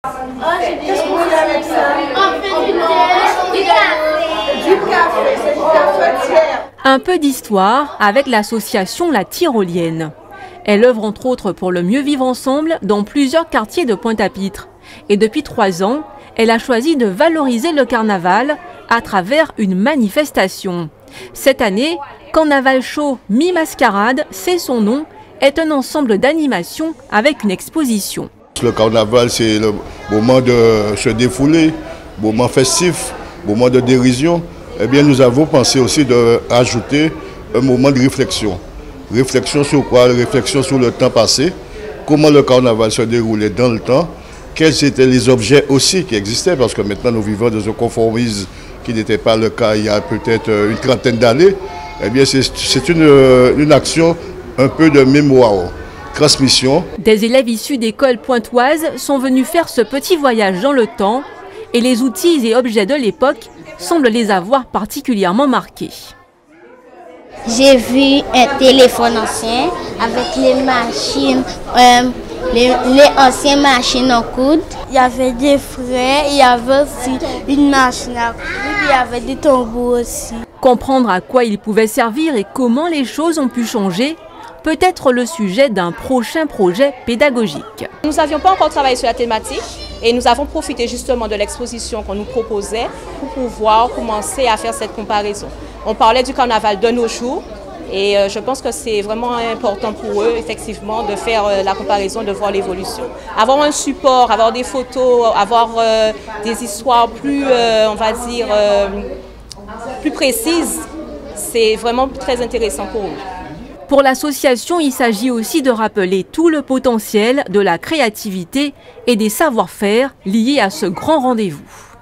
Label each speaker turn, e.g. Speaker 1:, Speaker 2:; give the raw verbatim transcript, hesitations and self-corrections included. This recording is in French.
Speaker 1: Qu'est-ce que vous voulez avec ça? On fait du thé, du café. Du café, c'est du cafetière.
Speaker 2: Un peu d'histoire avec l'association La Tyrolienne. Elle œuvre entre autres pour le mieux vivre ensemble dans plusieurs quartiers de Pointe-à-Pitre. Et depuis trois ans, elle a choisi de valoriser le carnaval à travers une manifestation. Cette année, Carnaval Show Mi-Mascarade, c'est son nom, est un ensemble d'animations avec une exposition.
Speaker 3: Le carnaval, c'est le moment de se défouler, moment festif, moment de dérision. Eh bien, nous avons pensé aussi de rajouter un moment de réflexion. Réflexion sur quoi? Réflexion sur le temps passé, comment le carnaval se déroulait dans le temps, quels étaient les objets aussi qui existaient, parce que maintenant nous vivons dans un conformisme qui n'était pas le cas il y a peut-être une trentaine d'années. Eh bien, c'est une, une action un peu de mémoire. Transmission.
Speaker 2: Des élèves issus d'écoles pointoises sont venus faire ce petit voyage dans le temps et les outils et objets de l'époque semblent les avoir particulièrement marqués.
Speaker 4: J'ai vu un téléphone ancien avec les machines, euh, les, les anciennes machines en coude.
Speaker 5: Il y avait des freins, il y avait aussi une machine à coudre, il y avait des tambours aussi.
Speaker 2: Comprendre à quoi ils pouvaient servir et comment les choses ont pu changer peut être le sujet d'un prochain projet pédagogique.
Speaker 6: Nous n'avions pas encore travaillé sur la thématique et nous avons profité justement de l'exposition qu'on nous proposait pour pouvoir commencer à faire cette comparaison. On parlait du carnaval de nos jours et je pense que c'est vraiment important pour eux effectivement de faire la comparaison, de voir l'évolution. Avoir un support, avoir des photos, avoir des histoires plus, on va dire, plus précises, c'est vraiment très intéressant pour eux.
Speaker 2: Pour l'association, il s'agit aussi de rappeler tout le potentiel de la créativité et des savoir-faire liés à ce grand rendez-vous.